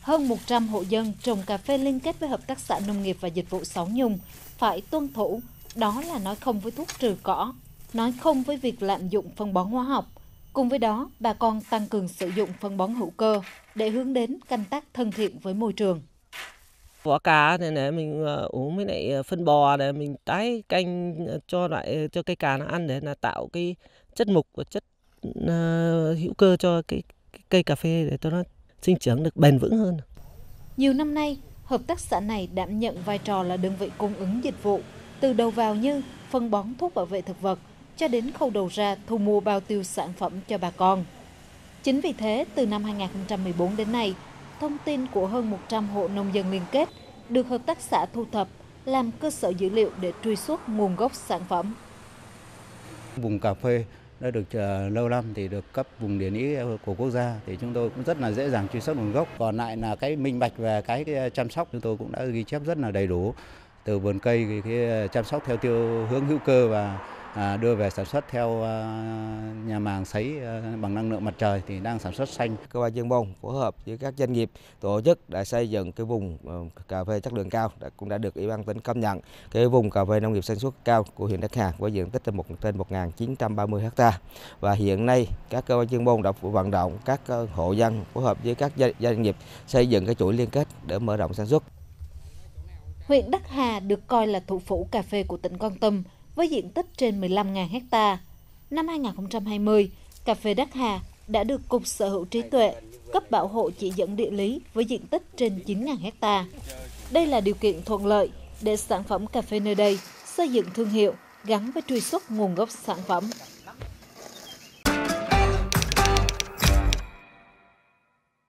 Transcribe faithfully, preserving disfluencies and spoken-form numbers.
hơn một trăm hộ dân trồng cà phê liên kết với Hợp tác xã Nông nghiệp và Dịch vụ Sáu Nhung phải tuân thủ, đó là nói không với thuốc trừ cỏ, nói không với việc lạm dụng phân bón hóa học. Cùng với đó, bà con tăng cường sử dụng phân bón hữu cơ để hướng đến canh tác thân thiện với môi trường. Vỏ cà này để mình uống với lại phân bò để mình tái canh cho lại cho cây cà nó ăn để là tạo cái chất mục và chất uh, hữu cơ cho cái, cái cây cà phê để cho nó sinh trưởng được bền vững hơn. Nhiều năm nay, hợp tác xã này đảm nhận vai trò là đơn vị cung ứng dịch vụ từ đầu vào như phân bón, thuốc bảo vệ thực vật cho đến khâu đầu ra thu mua bao tiêu sản phẩm cho bà con. Chính vì thế, từ năm hai nghìn không trăm mười bốn đến nay, thông tin của hơn một trăm hộ nông dân liên kết được hợp tác xã thu thập làm cơ sở dữ liệu để truy xuất nguồn gốc sản phẩm. Vùng cà phê đã được uh, lâu năm thì được cấp vùng địa lý của quốc gia thì chúng tôi cũng rất là dễ dàng truy xuất nguồn gốc. Còn lại là cái minh bạch về cái, cái chăm sóc chúng tôi cũng đã ghi chép rất là đầy đủ, từ vườn cây cái, cái chăm sóc theo tiêu hướng hữu cơ và à, đưa về sản xuất theo à, nhà màng sấy à, bằng năng lượng mặt trời thì đang sản xuất xanh. Cơ quan chuyên môn phối hợp với các doanh nghiệp tổ chức đã xây dựng cái vùng cà phê chất lượng cao đã, cũng đã được Ủy ban tỉnh công nhận cái vùng cà phê nông nghiệp sản xuất cao của huyện Đắc Hà với diện tích trên một trên một nghìn chín trăm ba mươi ha. Và hiện nay các cơ quan chuyên môn đã vận động các hộ dân phối hợp với các doanh nghiệp xây dựng cái chuỗi liên kết để mở rộng sản xuất. Huyện Đắc Hà được coi là thủ phủ cà phê của tỉnh Kon Tum với diện tích trên mười lăm nghìn ha. Năm hai nghìn không trăm hai mươi, cà phê Đắc Hà đã được Cục Sở hữu trí tuệ cấp bảo hộ chỉ dẫn địa lý với diện tích trên chín nghìn ha. Đây là điều kiện thuận lợi để sản phẩm cà phê nơi đây xây dựng thương hiệu gắn với truy xuất nguồn gốc sản phẩm.